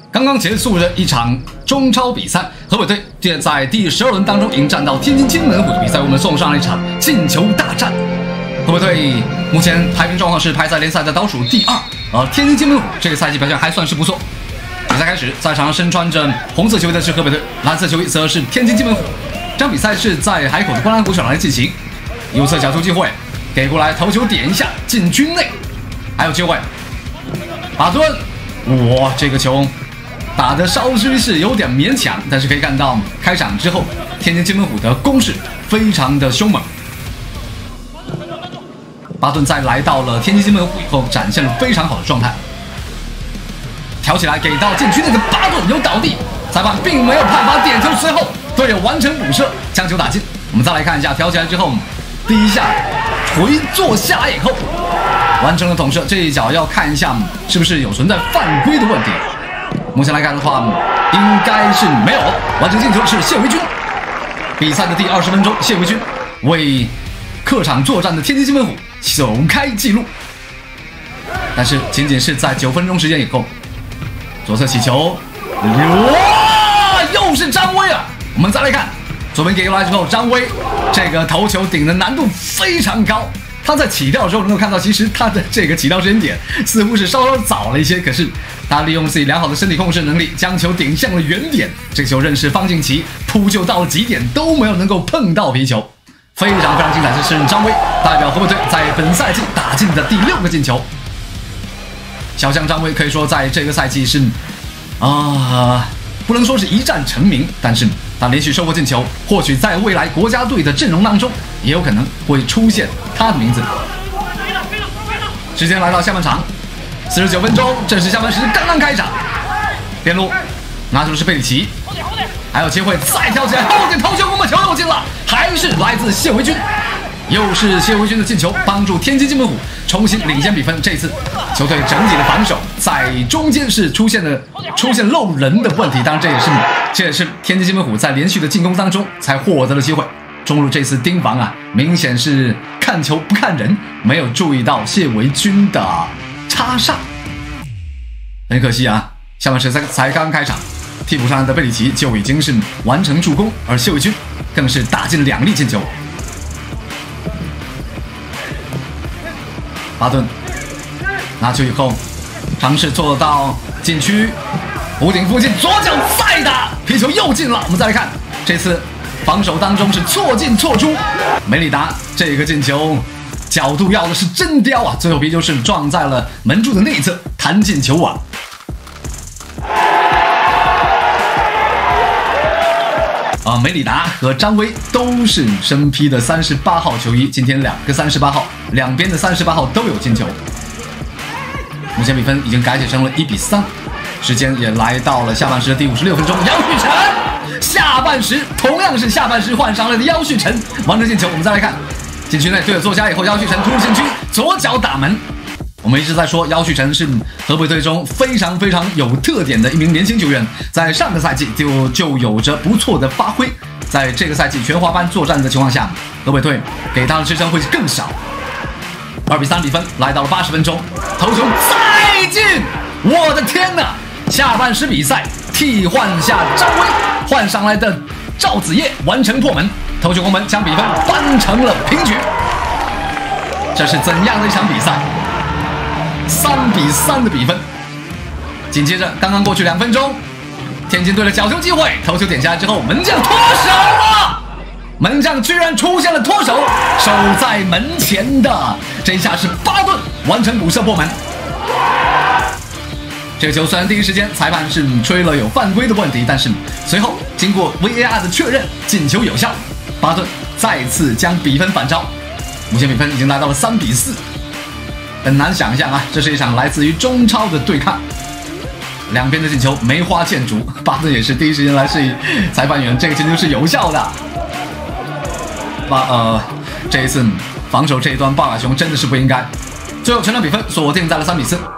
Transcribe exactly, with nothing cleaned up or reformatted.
刚刚结束的一场中超比赛，河北队现在第十二轮当中迎战到天津津门虎的比赛，我们送上了一场进球大战。河北队目前排名状况是排在联赛的倒数第二，而天津津门虎这个赛季表现还算是不错。比赛开始，在场上身穿着红色球衣的是河北队，蓝色球衣则是天津津门虎。这场比赛是在海口的观澜湖球场来进行，右侧角球机会给过来，头球点一下禁区内，还有机会，巴顿，哇，这个球打得稍许是有点勉强，但是可以看到开场之后，天津津门虎的攻势非常的凶猛。巴顿在来到了天津津门虎以后，展现了非常好的状态，挑起来给到禁区内的巴顿有倒地，裁判并没有判罚点球，随后队友完成补射，将球打进。我们再来看一下，挑起来之后，第一下回坐下来以后，完成了捅射，这一脚要看一下是不是有存在犯规的问题。目前来看的话，应该是没有。完成进球是谢维军。比赛的第二十分钟，谢维军为客场作战的天津津门虎首开纪录。但是仅仅是在九分钟时间以后，左侧起球，哇，又是张威啊！我们再来看，左边给过来之后，张威这个头球顶的难度非常高。他在起跳的时候能够看到，其实他的这个起跳时间点似乎是稍稍早了一些，可是他利用自己良好的身体控制能力，将球顶向了原点。这个球任是方敬奇扑救到了极点，都没有能够碰到皮球，非常非常精彩。这是张威代表河北队在本赛季打进的第六个进球。小将张威可以说在这个赛季是啊、呃，不能说是一战成名，但是他连续收获进球，或许在未来国家队的阵容当中也有可能会出现他的名字。时间来到下半场，四十九分钟，正式下半时刚刚开场。边路拿出的是贝里奇，还有机会再跳起来，后点头球，攻门球又进了，还是来自谢维军，又是谢维军的进球，帮助天津津门虎重新领先比分。这次球队整体的防守在中间是出现了出现漏人的问题，当然这也是这也是天津津门虎在连续的进攻当中才获得了机会。中路这次盯防啊，明显是看球不看人，没有注意到谢维军的插上，很可惜啊。下半时才才刚开场，替补上来的贝里奇就已经是完成助攻，而谢维军更是打进两粒进球。巴顿拿球以后，尝试做到禁区弧顶附近，左脚再打，皮球又进了。我们再来看，这次防守当中是错进错出，梅里达这个进球角度要的是真刁啊，最后皮球是撞在了门柱的内侧，弹进球网。啊，梅里达和张威都是身披的三十八号球衣，今天两个三十八号，两边的三十八号都有进球。目前比分已经改写成了一比三，时间也来到了下半时的第五十六分钟，姚旭晨下半时同样是下半时换上来的姚旭晨完成进球。我们再来看禁区内队友坐下以后，姚旭晨突入禁区，左脚打门。我们一直在说姚旭晨是河北队中非常非常有特点的一名年轻球员，在上个赛季就就有着不错的发挥，在这个赛季全华班作战的情况下，河北队给他的支撑会更少。二比三比分来到了八十分钟，头球再进，我的天哪！下半时比赛替换下张威，换上来的赵子业完成破门，头球攻门将比分扳成了平局。这是怎样的一场比赛？三比三的比分。紧接着刚刚过去两分钟，天津队的角球机会，头球点下来之后，门将脱手了，门将居然出现了脱手，守在门前的这一下是巴顿完成补射破门。这个球虽然第一时间裁判是吹了有犯规的问题，但是随后经过 V A R 的确认，进球有效，巴顿再次将比分反超。目前比分已经来到了三比四。很难想象啊，这是一场来自于中超的对抗，两边的进球梅花剑竹，巴顿也是第一时间来示意裁判员，这个进球是有效的。巴呃，这一次防守这一端，鲍亚雄真的是不应该。最后全场比分锁定在了三比四。